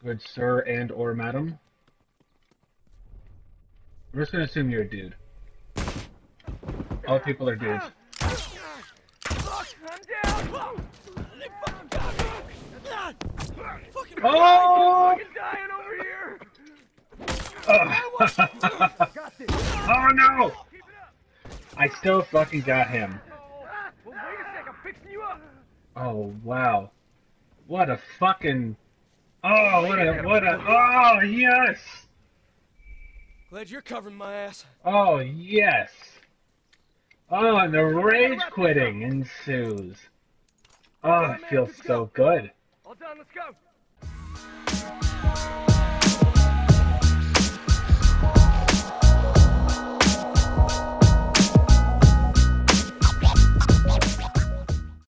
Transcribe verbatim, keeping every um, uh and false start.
Good sir and or madam. We're just gonna assume you're a dude. All people are dudes. Oh! Oh! Oh no! I still fucking got him. Oh wow. What a fucking... Oh, what a... What a... Oh, yes! Glad you're covering my ass. Oh, yes! Oh, and the rage quitting ensues. Oh, it feels so good. All done, let's go.